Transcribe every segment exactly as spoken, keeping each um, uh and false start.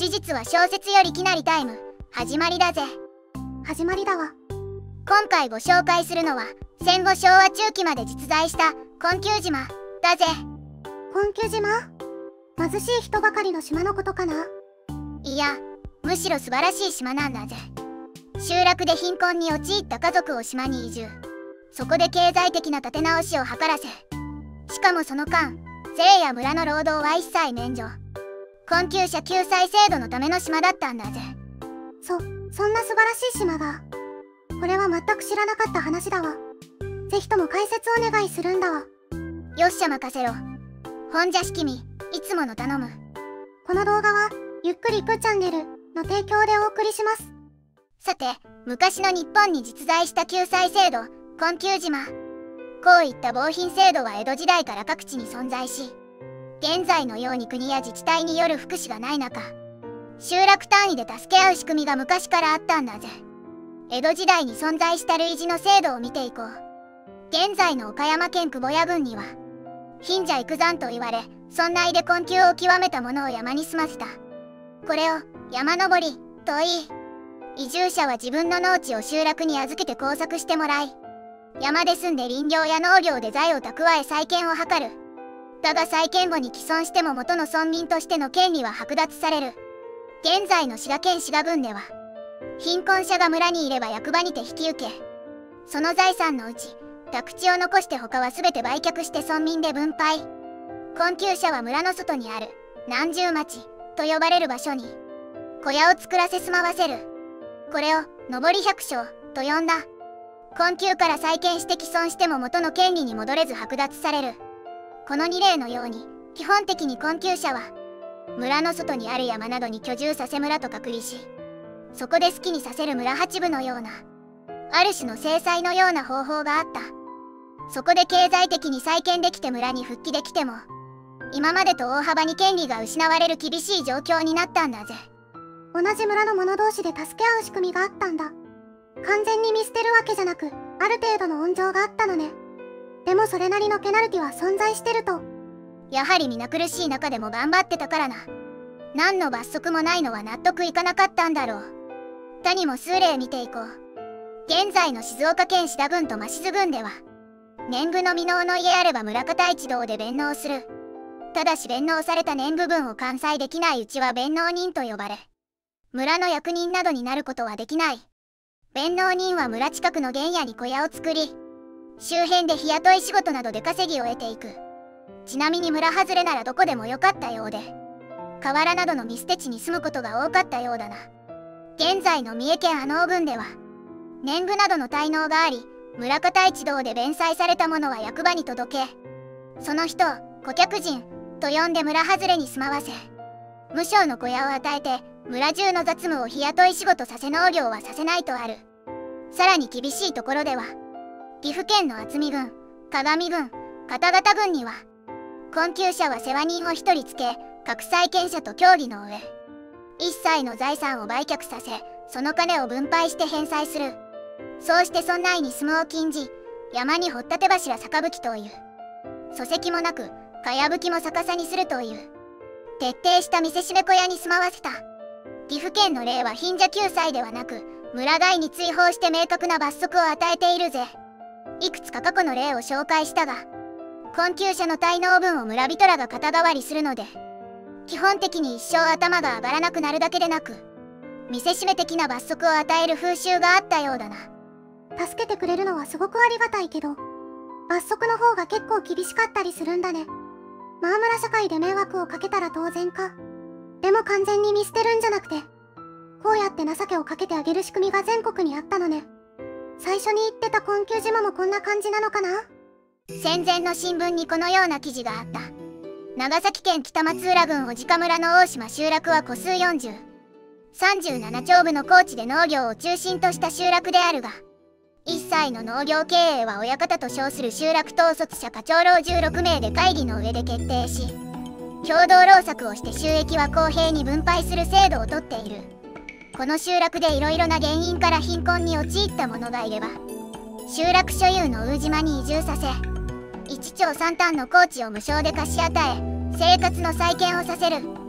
事実は小説よりきなりタイム始まりだぜ。 始まりだわ。 今回ご紹介するのは戦後昭和中期まで実在した困窮島だぜ。 困窮島？貧しい人ばかりの島のことかな？ いや、むしろ素晴らしい島なんだぜ。集落で貧困に陥った家族を島に移住。そこで経済的な立て直しを図らせ、しかもその間税や村の労働は一切免除。困窮者救済制度のための島だったんだぜ。 そ、そんな素晴らしい島が。これは全く知らなかった話だわ。ぜひとも解説お願いするんだわ。 よっしゃ任せろ。ほんじゃしきみ、いつもの頼む。 この動画はゆっくりいくチャンネルの提供でお送りします。 さて、昔の日本に実在した救済制度困窮島。こういった防貧制度は江戸時代から各地に存在し、現在のように国や自治体による福祉がない中、集落単位で助け合う仕組みが昔からあったんだぜ。江戸時代に存在した類似の制度を見ていこう。現在の岡山県久保谷郡には貧者育山と言われ、村内で困窮を極めた者を山に住ませた。これを山登りと言い、移住者は自分の農地を集落に預けて耕作してもらい、山で住んで林業や農業で財を蓄え再建を図る。だが再建後に既存しても元の村民としての権利は剥奪される。現在の滋賀県滋賀郡では、貧困者が村にいれば役場にて引き受け、その財産のうち宅地を残して他は全て売却して村民で分配。困窮者は村の外にある南住町と呼ばれる場所に小屋を作らせ住まわせる。これを上り百姓と呼んだ。困窮から再建して既存しても元の権利に戻れず剥奪される。このに例のように、基本的に困窮者は村の外にある山などに居住させ村と隔離し、そこで好きにさせる村八部のような、ある種の制裁のような方法があった。そこで経済的に再建できて村に復帰できても、今までと大幅に権利が失われる厳しい状況になったんだぜ。 同じ村の者同士で助け合う仕組みがあったんだ。完全に見捨てるわけじゃなく、ある程度の温情があったのね。でもそれなりのペナルティは存在してると。 やはり皆苦しい中でも頑張ってたからな。何の罰則もないのは納得いかなかったんだろう。他にも数例見ていこう。現在の静岡県志田郡と真静郡では、年貢の未納の家あれば村方一同で弁納する。ただし弁納された年貢分を完済できないうちは弁納人と呼ばれ、村の役人などになることはできない。弁納人は村近くの原野に小屋を作り、周辺で日雇い仕事などで稼ぎを得ていく。ちなみに村外れならどこでもよかったようで、河原などの見捨て地に住むことが多かったようだな。現在の三重県阿能郡では、年貢などの滞納があり、村方一同で弁済された者は役場に届け、その人を顧客人と呼んで村外れに住まわせ、無償の小屋を与えて村中の雑務を日雇い仕事させ農業はさせないとある。さらに厳しいところでは、岐阜県の渥美郡、鏡郡、方々郡には、困窮者は世話人を一人つけ、各債権者と協議の上、一切の財産を売却させ、その金を分配して返済する。そうして村内に住むを禁じ、山に掘ったて柱逆吹きという。礎石もなく、かやぶきも逆さにするという。徹底した見せしめ小屋に住まわせた。岐阜県の例は貧者救済ではなく、村外に追放して明確な罰則を与えているぜ。いくつか過去の例を紹介したが、困窮者の滞納分を村人らが肩代わりするので、基本的に一生頭が上がらなくなるだけでなく、見せしめ的な罰則を与える風習があったようだな。 助けてくれるのはすごくありがたいけど、罰則の方が結構厳しかったりするんだね。まあ村社会で迷惑をかけたら当然か。でも完全に見捨てるんじゃなくて、こうやって情けをかけてあげる仕組みが全国にあったのね。最初に言ってた困窮島もこんな感じなのかな？ 戦前の新聞にこのような記事があった。長崎県北松浦郡小鹿村の大島集落は戸数よんじゅう、さんじゅうなな町部の高地で農業を中心とした集落であるが、一切の農業経営は親方と称する集落統率者課長老じゅうろく名で会議の上で決定し、共同労作をして収益は公平に分配する制度をとっている。この集落でいろいろな原因から貧困に陥った者がいれば、集落所有の宇島に移住させ、一町三反の高地を無償で貸し与え、生活の再建をさせる。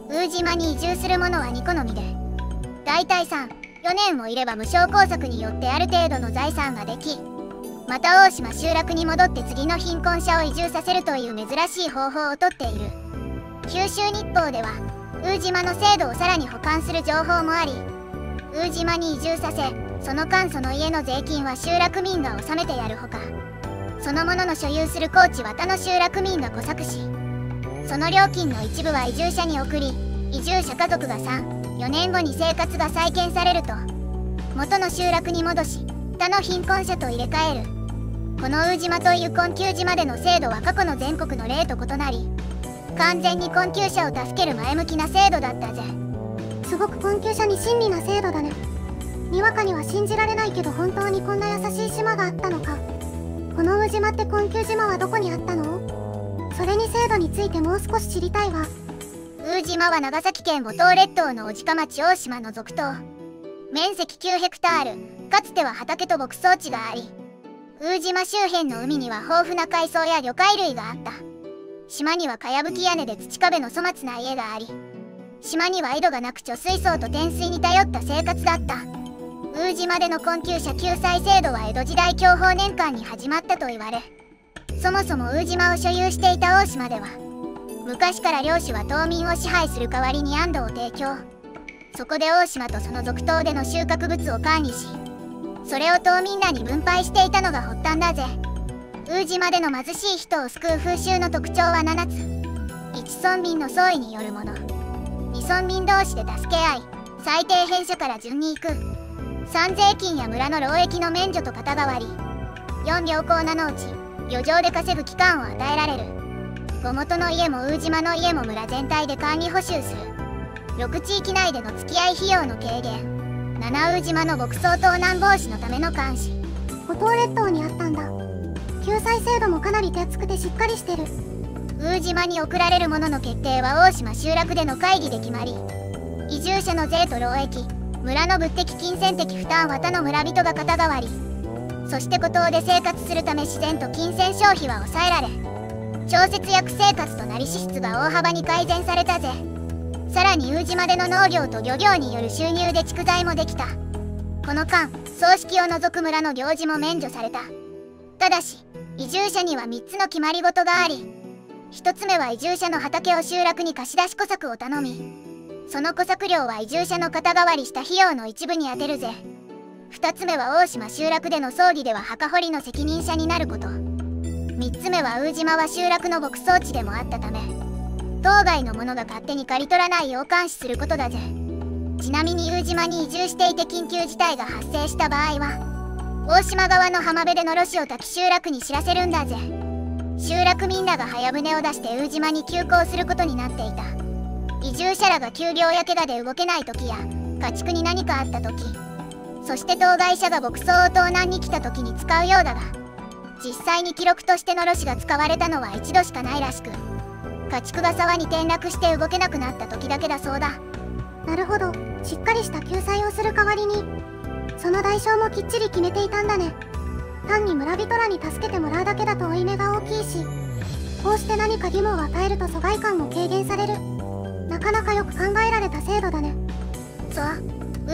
宇島に移住する者はに好みで、だいたいさん、よねんもいれば無償耕作によってある程度の財産ができ、また大島集落に戻って次の貧困者を移住させるという珍しい方法をとっている。九州日報では宇島の制度をさらに補完する情報もあり、宇島に移住させ、その間その家の税金は集落民が納めてやるほか、その者の所有する高地は他の集落民が小作し、その料金の一部は移住者に送り、移住者家族がさん、よねんごに生活が再建されると元の集落に戻し、他の貧困者と入れ替える。この宇島という困窮島での制度は過去の全国の例と異なり、完全に困窮者を助ける前向きな制度だったぜ。 すごく困窮者に親身な制度だね。にわかには信じられないけど、本当にこんな優しい島があったのか。この宇島って困窮島はどこにあったの？それに制度についてもう少し知りたいわ。 宇島は長崎県五島列島の小値賀町大島の属島。面積きゅうヘクタール、かつては畑と牧草地があり、宇島周辺の海には豊富な海藻や魚介類があった。島にはかやぶき屋根で土壁の粗末な家があり、島には井戸がなく貯水槽と天水に頼った生活だった。宇島での困窮者救済制度は江戸時代享保年間に始まったと言われ、そもそも宇島を所有していた大島では、昔から領主は島民を支配する代わりに安堵を提供。そこで大島とその属島での収穫物を管理し、それを島民らに分配していたのが発端だぜ。宇島での貧しい人を救う風習の特徴はななつ。いち村民の総意によるもの。に村民同士で助け合い、最低偏者から順に行く。さん税金や村の労役の免除と肩代わり。よん良好な農地、漁場で稼ぐ期間を与えられる。ご元の家も宇島の家も村全体で管理補修する。ろく地域内での付き合い費用の軽減。なな宇島の牧草盗難防止のための監視。 五島列島にあったんだ。救済制度もかなり手厚くてしっかりしてる。 宇島に送られるものの決定は大島集落での会議で決まり、移住者の税と労役、村の物的金銭的負担は他の村人が肩代わり。そして孤島で生活するため自然と金銭消費は抑えられ、調節役生活となり支出が大幅に改善されたぜ。さらに宇島での農業と漁業による収入で蓄財もできた。この間、葬式を除く村の行事も免除された。ただし、移住者にはみっつの決まり事があり、ひとつめは移住者の畑を集落に貸し出し小作を頼み、その小作料は移住者の肩代わりした費用の一部に充てるぜ。ふたつめは大島集落での葬儀では墓掘りの責任者になること。みっつめは宇島は集落の牧草地でもあったため、当該の者が勝手に刈り取らないよう監視することだぜ。ちなみに宇島に移住していて緊急事態が発生した場合は、大島側の浜辺でのろしを焚き集落に知らせるんだぜ。集落みんなが早船を出して宇島に急行することになっていた。移住者らが急病や怪我で動けない時や家畜に何かあった時、そして当該者が牧草を盗難に来た時に使うようだが、実際に記録としてのろしが使われたのは一度しかないらしく、家畜が沢に転落して動けなくなった時だけだそうだ。 なるほど、しっかりした救済をする代わりにその代償もきっちり決めていたんだね。単に村人らに助けてもらうだけだと負い目が大きいし、こうして何か義務を与えると疎外感も軽減される。なかなかよく考えられた制度だね。 そう、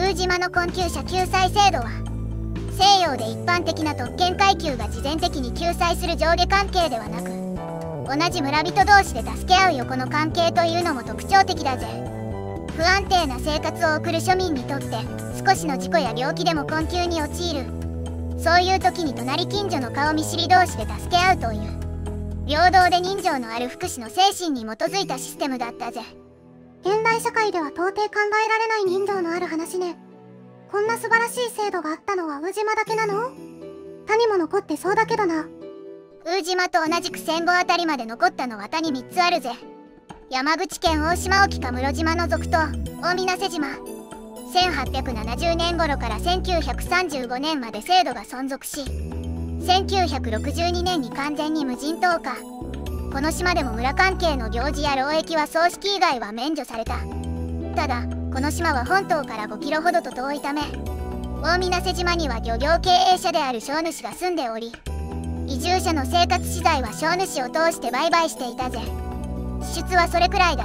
宇島の困窮者救済制度は西洋で一般的な特権階級が事前的に救済する上下関係ではなく、同じ村人同士で助け合う横の関係というのも特徴的だぜ。不安定な生活を送る庶民にとって少しの事故や病気でも困窮に陥る。そういう時に隣近所の顔見知り同士で助け合うという平等で人情のある福祉の精神に基づいたシステムだったぜ。 現代社会では到底考えられない人情のある話ね。こんな素晴らしい制度があったのは宇島だけなの？他にも残ってそうだけどな。 宇島と同じく戦後あたりまで残ったのは他にみっつあるぜ。山口県大島沖か室島の属島大水瀬島。せんはっぴゃくななじゅうねん頃からせんきゅうひゃくさんじゅうごねんまで制度が存続し、せんきゅうひゃくろくじゅうにねんに完全に無人島化。この島でも村関係の行事や労役は葬式以外は免除された。ただこの島は本島からごキロほどと遠いため、大水瀬島には漁業経営者である商主が住んでおり、移住者の生活資材は商主を通して売買していたぜ。支出はそれくらいだし、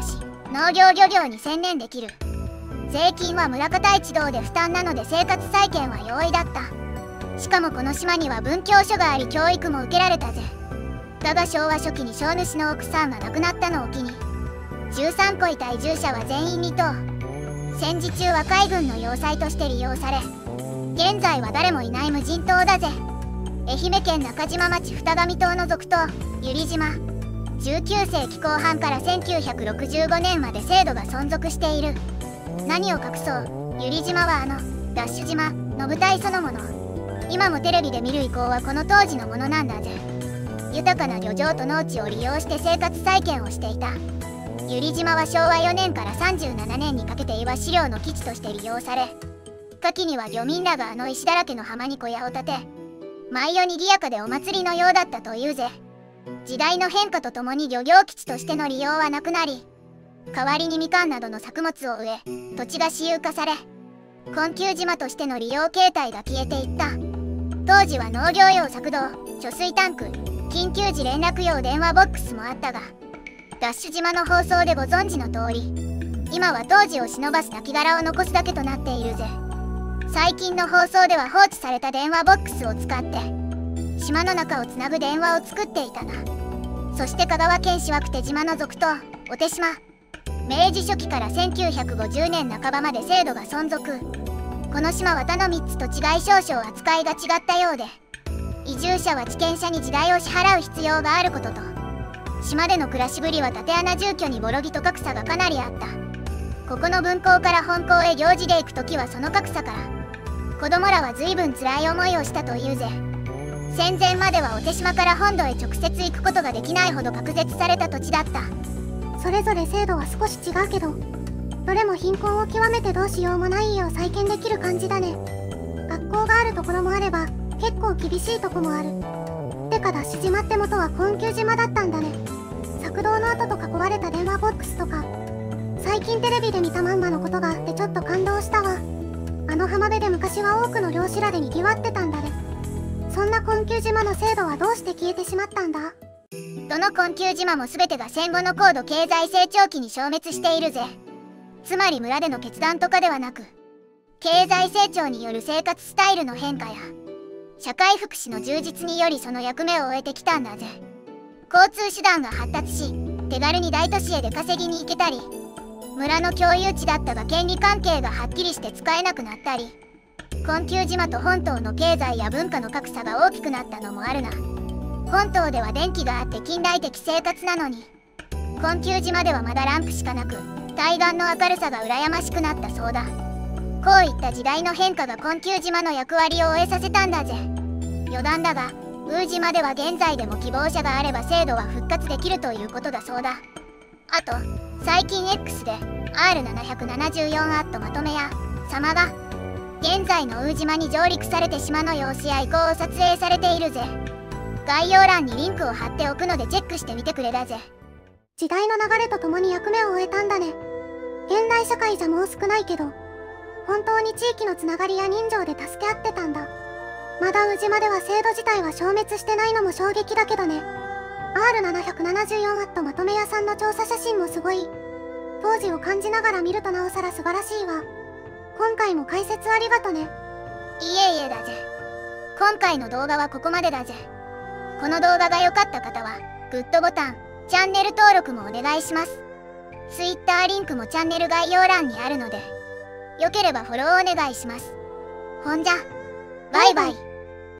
農業漁業に専念できる。税金は村方一同で負担なので生活再建は容易だった。しかもこの島には文教所があり教育も受けられたぜ。だが昭和初期に小主の奥さんが亡くなったのを機にじゅうさんこいた移住者は全員離島。戦時中は海軍の要塞として利用され、現在は誰もいない無人島だぜ。愛媛県中島町二上島の属島由利島。じゅうきゅうせいきこう半からせんきゅうひゃくろくじゅうごねんまで制度が存続している。何を隠そう由利島はあのダッシュ島の舞台そのもの。今もテレビで見る遺構はこの当時のものなんだぜ。豊かな漁場と農地を利用して生活再建をしていた。由利島はしょうわよねんからさんじゅうななねんにかけてイワシ漁の基地として利用され、夏季には漁民らがあの石だらけの浜に小屋を建て、毎夜にぎやかでお祭りのようだったというぜ。時代の変化とともに漁業基地としての利用はなくなり、代わりにみかんなどの作物を植え、土地が私有化され、困窮島としての利用形態が消えていった。当時は農業用作動、貯水タンク、緊急時連絡用電話ボックスもあったが、ダッシュ島の放送でご存知の通り、今は当時を忍ばす亡骸を残すだけとなっているぜ。最近の放送では放置された電話ボックスを使って島の中をつなぐ電話を作っていたな。そして香川県塩久手島の属島小手島。明治初期からせんきゅうひゃくごじゅうねんなかばまで制度が存続。この島は他のみっつと違い少々扱いが違ったようで、移住者は地権者に地代を支払う必要があることと、島での暮らしぶりは竪穴住居にボロ木と格差がかなりあった。ここの分校から本校へ行事で行く時はその格差から子供らは随分辛い思いをしたというぜ。戦前までは小手島から本土へ直接行くことができないほど隔絶された土地だった。 それぞれ制度は少し違うけど、どれも貧困を極めてどうしようもない家を再建できる感じだね。学校があるところもあれば結構厳しいとこもある。てかダッシュ島って元は困窮島だったんだね。作動の跡と囲われた電話ボックスとか、最近テレビで見たまんまのことがあってちょっと感動したわ。あの浜辺で昔は多くの漁師らでにぎわってたんだね。そんな困窮島の制度はどうして消えてしまったんだ？ どの困窮島も全てが戦後の高度経済成長期に消滅しているぜ。つまり村での決断とかではなく、経済成長による生活スタイルの変化や社会福祉の充実によりその役目を終えてきたんだぜ。交通手段が発達し、手軽に大都市へ出稼ぎに行けたり、村の共有地だったが権利関係がはっきりして使えなくなったり、困窮島と本島の経済や文化の格差が大きくなったのもあるな。本島では電気があって近代的生活なのに、困窮島ではまだランプしかなく、対岸の明るさが羨ましくなったそうだ。こういった時代の変化が困窮島の役割を終えさせたんだぜ。余談だが、宇島では現在でも希望者があれば制度は復活できるということだそうだ。あと、最近 X で アールななななよん アットまとめや様が現在の宇島に上陸されて島の様子や遺構を撮影されているぜ。概要欄にリンクを貼っておくのでチェックしてみてくれだぜ。 時代の流れとともに役目を終えたんだね。現代社会じゃもう少ないけど、本当に地域のつながりや人情で助け合ってたんだ。まだ宇島では制度自体は消滅してないのも衝撃だけどね。アールなななよん アットまとめ屋さんの調査写真もすごい。当時を感じながら見るとなおさら素晴らしいわ。今回も解説ありがとね。 いえいえだぜ。今回の動画はここまでだぜ。この動画が良かった方はグッドボタン、チャンネル登録もお願いします。Twitter リンクもチャンネル概要欄にあるので、よければフォローお願いします。ほんじゃ、バイバイ。